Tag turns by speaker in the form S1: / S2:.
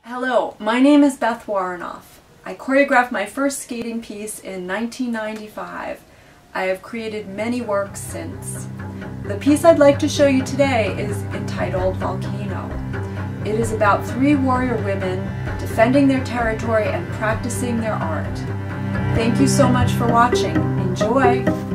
S1: Hello, my name is Beth Woronoff. I choreographed my first skating piece in 1995. I have created many works since. The piece I'd like to show you today is entitled Volcano. It is about three warrior women defending their territory and practicing their art. Thank you so much for watching. Enjoy!